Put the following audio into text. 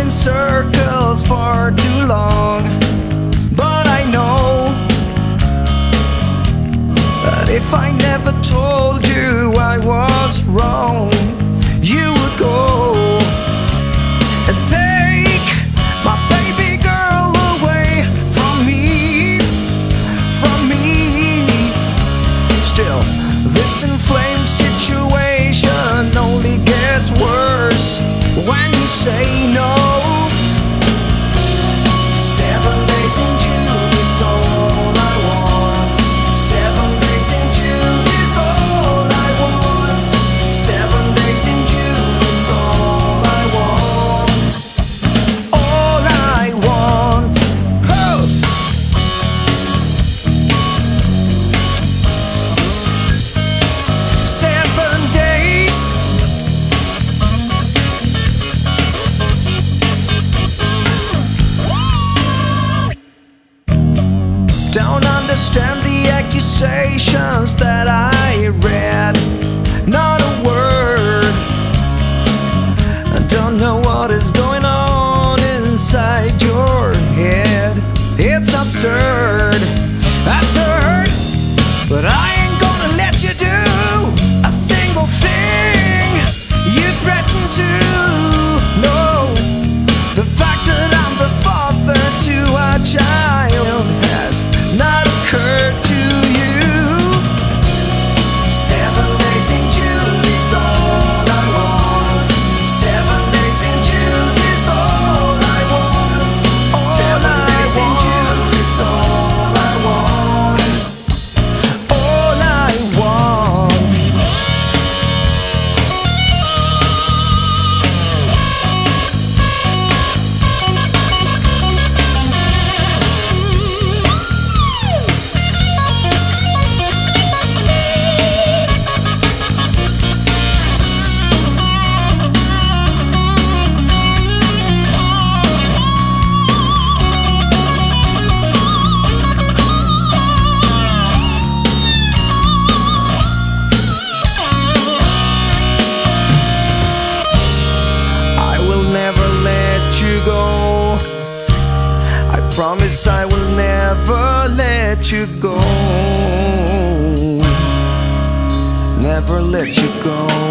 in circles for too long. But I know that if I never told you I was wrong, you would go and take my baby girl away from me, from me. Still, this inflamed situation only gets worse when you say no. 7 days in June is all I want. 7 days in June is all I want. 7 days in June is all I want. All I want. Oh! 7 days. Don't understand the accusations that I read. Not a word. I don't know what is going on inside your head. It's absurd, absurd. But I ain't gonna let you do a single thing you threaten to. No, the fact that I'm the father to a child has not occurred to you. 7 days in June is all I want. 7 days in June is all I want. 7 days in June is all I want. All I want. I will never let you go. I promise I will never let you go. Never let you go.